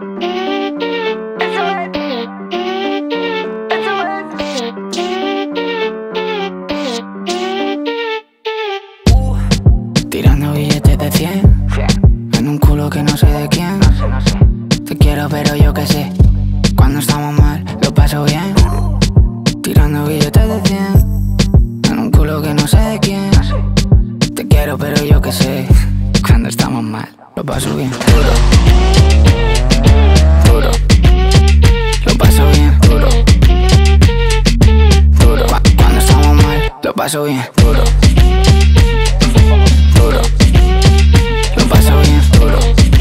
Tirando billetes de 100 en un culo que no sé de quién. Te quiero pero yo qué sé. Cuando estamos mal lo paso bien. Tirando billetes de 100 en un culo que no sé de quién. Te quiero pero yo qué sé. Cuando estamos mal lo paso bien. Duro, duro, lo paso bien. Duro, duro, cuando estamos mal lo paso bien. Duro, duro, lo paso bien. Duro,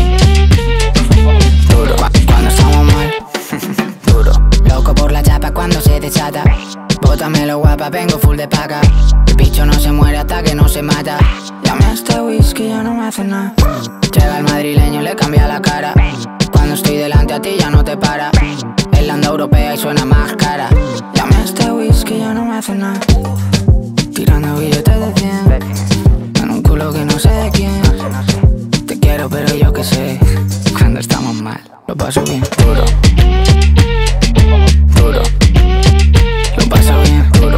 duro, cuando estamos mal. Duro, loco por la chapa cuando se desata. Bótamelo guapa, vengo full de paca. El bicho no se muere hasta que no se mata. Llame a este whisky, ya no me hace nada. Llega el madrileño, le cambia la cara. Cuando estoy delante a ti ya no te para. Él anda europea y suena más cara. Llame a este whisky, ya no me hace nada. Tirando billetes de 100 en un culo que no sé de quién. Te quiero pero yo qué sé. Cuando estamos mal lo paso bien. Duro, duro, lo paso bien. Duro,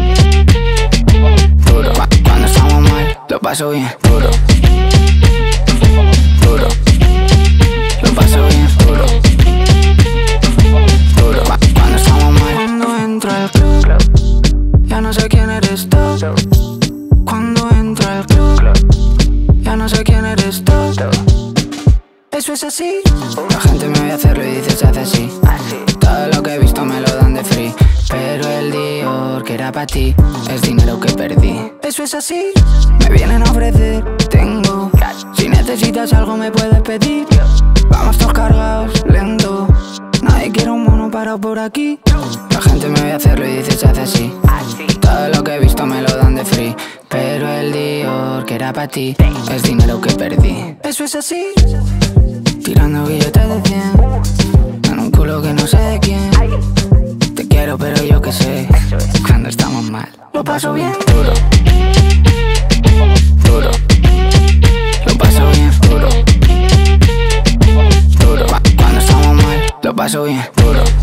duro, cuando estamos mal lo paso bien. Duro, duro, lo paso bien. Duro, duro, cuando estamos mal. Cuando entro al club ya no sé quién eres tú. Cuando entro al club ya no sé quién eres tú. Eso es así. La gente me ve hacerlo y dice se hace así. Todo lo que he visto me lo dan de free. Pero el Dior que era para ti es dinero que perdí. Eso es así. Me vienen a ofrecer, tengo. Si necesitas algo me puedes pedir. Vamos todos cargados, lento. Nadie quiere un mono parado por aquí. La gente me ve hacerlo y dice se hace así. Todo lo que he visto me lo dan de free. Pero el Dior que era para ti es dinero que perdí. Eso es así. Tirando billetes de 100 en un culo que no sé de quién. Te quiero pero yo qué sé. Cuando estamos mal lo paso bien. Duro, duro, lo paso bien. Duro, duro, cuando estamos mal lo paso bien. Duro.